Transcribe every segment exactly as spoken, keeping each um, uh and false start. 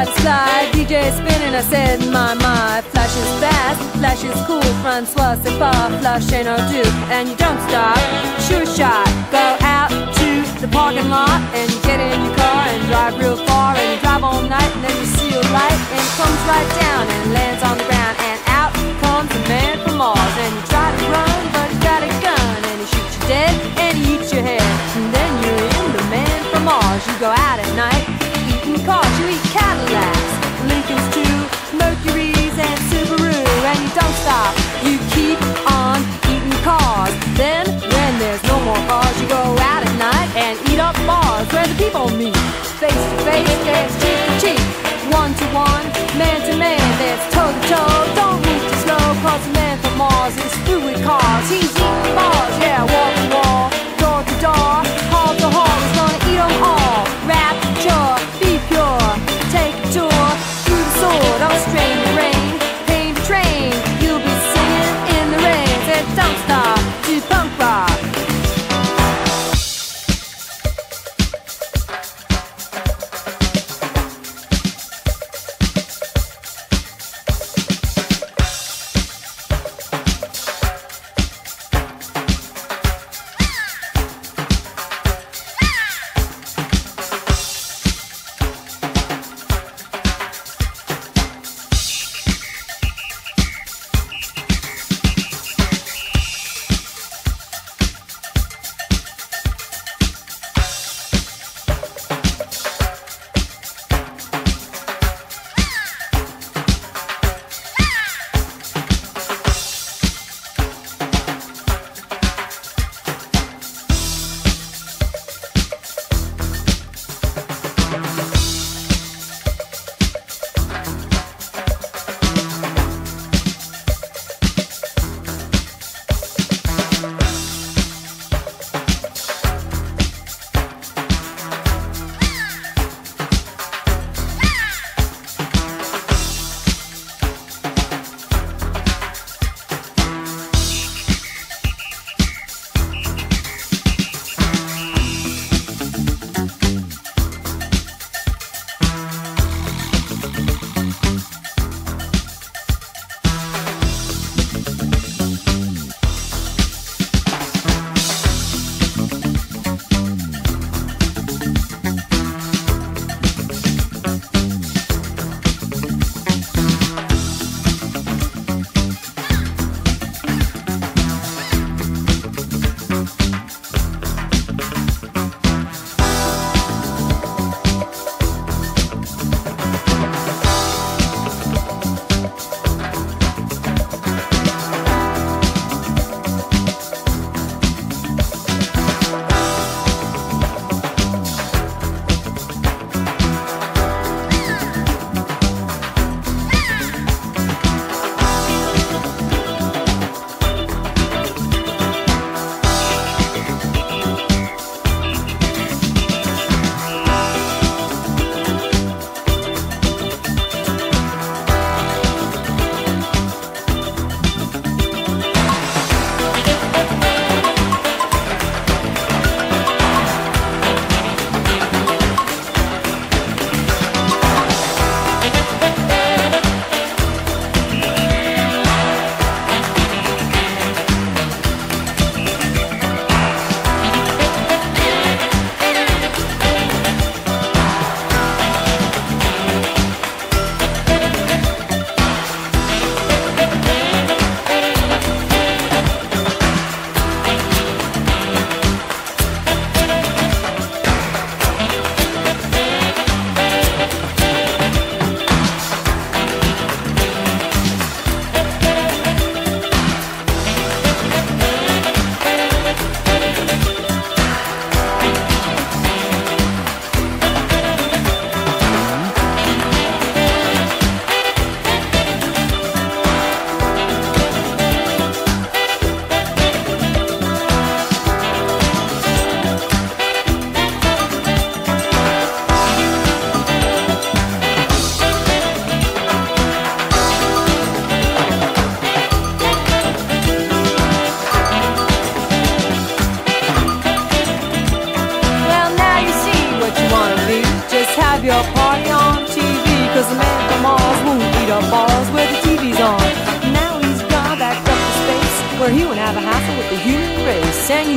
party slide, D J spinning, I said, my, my. Flash is fast, flash is cool, Francois, c'est pas, flash ain't no do. And you don't stop, sure shot, go out to the parking lot and you get in your car and drive real far and you drive all night and then you see a light and it comes right down and lands on the ground and out comes the man from Mars and you try to run but he's got a gun and he shoots you dead and he eats your head and then you're in the man from Mars. You go out at night eating cars, you eat Cadillacs, Lincolns too, Mercuries and Subaru and you don't stop, you keep on eating cars. Then when there's no more cars you go out at night and eat up bars where the people meet. Face to face, there's cheek to cheek, one to one, man to man, there's toe to toe. Don't move too slow cause the man from Mars is through with cars. He's eating bars, yeah, wall to wall, door to door, hall to hall. He's gonna eat them all. Rapture, be pure, take a tour through the sword of a strange rain. Pain to train, you'll be singing in the rain. Said don't stop to punk rock.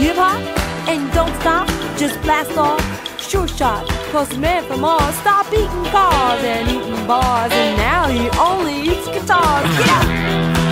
hip hop and don't stop, just blast off. Sure shot, cause the man from Mars stopped eating cars and eating bars, and now he only eats guitars. Get up!